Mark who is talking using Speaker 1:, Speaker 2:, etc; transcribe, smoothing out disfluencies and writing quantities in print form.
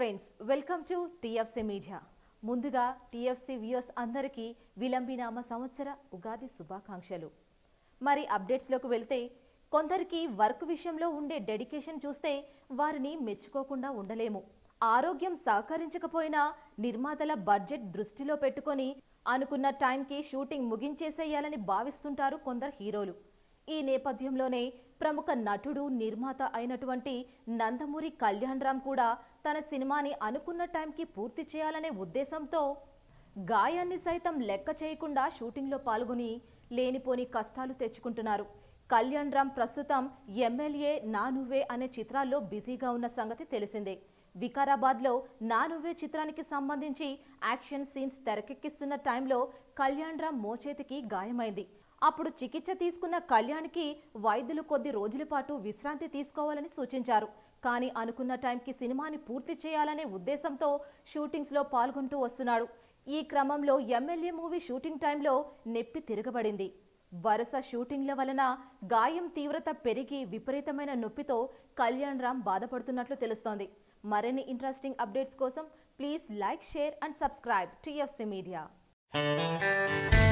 Speaker 1: Friends, welcome to TFC media. ముందుగా TFC viewers అందరికీ విలంబినామ సంవత్సర ఉగాది శుభాకాంక్షలు. మరి అప్డేట్స్లోకి వెళ్తే, కొందరికి వర్క్ విషయంలో ఉండే డెడికేషన్ చూస్తే వారిని మెచ్చుకోకుండా ఉండలేము. ఆరోగ్యం సహకరించకపోయినా నిర్మాతల బడ్జెట్ దృష్టిలో పెట్టుకొని అనుకున్న టైంకి షూటింగ్ ముగించేసేయాలని భావిస్తుంటారు కొందరు హీరోలు. ఈ నేపథ్యంలోనే ప్రముఖ నటుడు, నిర్మాత అయినటువంటి నందమూరి కళ్యాణ్ రామ్ కూడా తన సినిమాని అనుకున్న టైంకి పూర్తి చేయాలనే ఉద్దేశంతో గాయాన్ని సైతం లెక్క చేయకుండా షూటింగ్లో పాల్గొని లేనిపోని కష్టాలు తెచ్చుకుంటున్నారు. కళ్యాణ్ రామ్ ప్రస్తుతం ఎమ్మెల్యే, నా నువ్వే అనే చిత్రాల్లో బిజీగా ఉన్న సంగతి తెలిసిందే. వికారాబాద్లో నా నువ్వే చిత్రానికి సంబంధించి యాక్షన్ సీన్స్ తెరకెక్కిస్తున్న టైంలో కళ్యాణ్ రామ్ మోచేతికి గాయమైంది. అప్పుడు చికిత్స తీసుకున్న కళ్యాణ్కి వైద్యులు కొద్ది రోజుల పాటు విశ్రాంతి తీసుకోవాలని సూచించారు. కానీ అనుకున్న టైంకి సినిమాని పూర్తి చేయాలనే ఉద్దేశంతో షూటింగ్స్లో పాల్గొంటూ వస్తున్నాడు. ఈ క్రమంలో ఎమ్మెల్యే మూవీ షూటింగ్ టైంలో నొప్పి తిరగబడింది. వరుస షూటింగ్ల వలన గాయం తీవ్రత పెరిగి విపరీతమైన నొప్పితో కళ్యాణ్ రామ్ బాధపడుతున్నట్లు తెలుస్తోంది. మరిన్ని ఇంట్రెస్టింగ్ అప్డేట్స్ కోసం please like, share and subscribe TFC media.